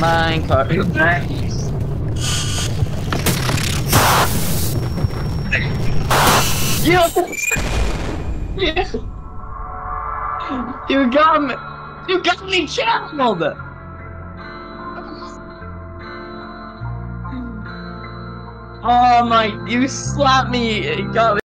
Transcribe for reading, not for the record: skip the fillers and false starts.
minecart. Yeah. You got me. You got me killed. Oh my! You slapped me. You got me.